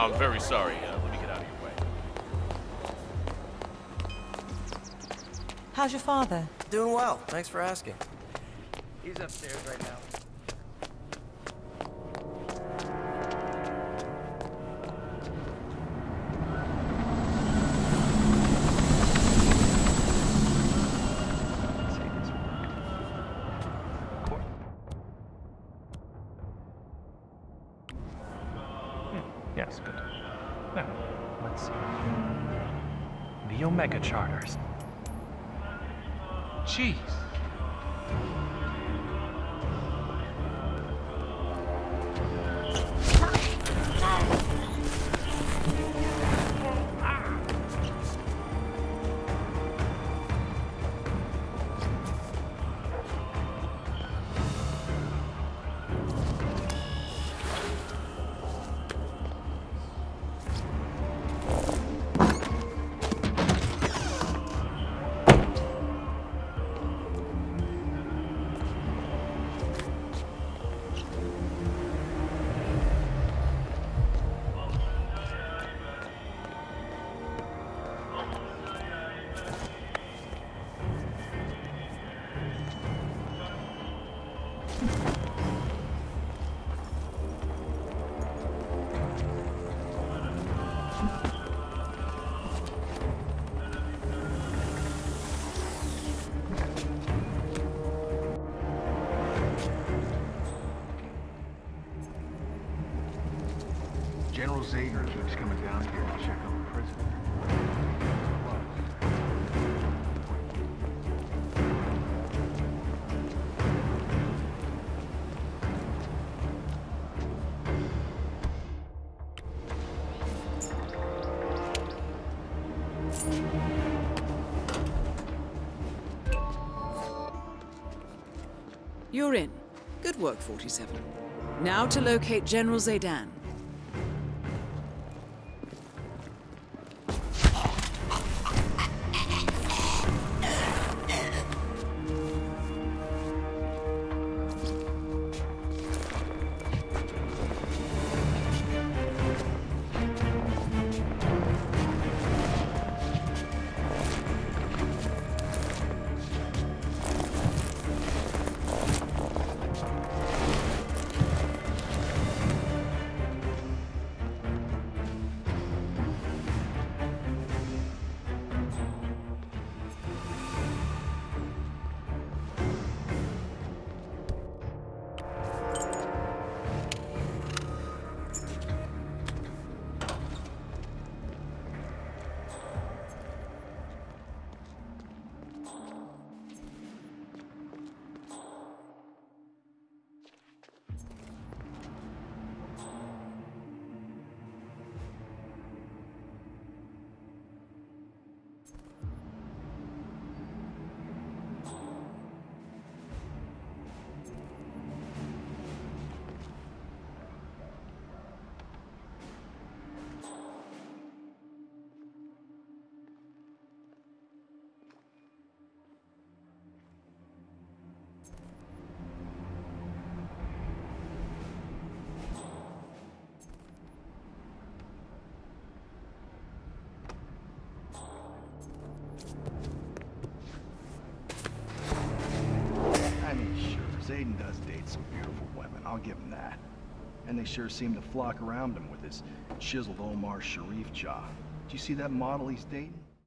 I'm very sorry. Let me get out of your way. How's your father? Doing well. Thanks for asking. He's upstairs right now. Yes, good. Now, let's see. The Omega Charters. Jeez. General Zager keeps coming down here to check on the prisoner. You're in. Good work, 47. Now to locate General Zaydan. Zayden does date some beautiful women, I'll give him that. And they sure seem to flock around him with his chiseled Omar Sharif jaw. Did you see that model he's dating?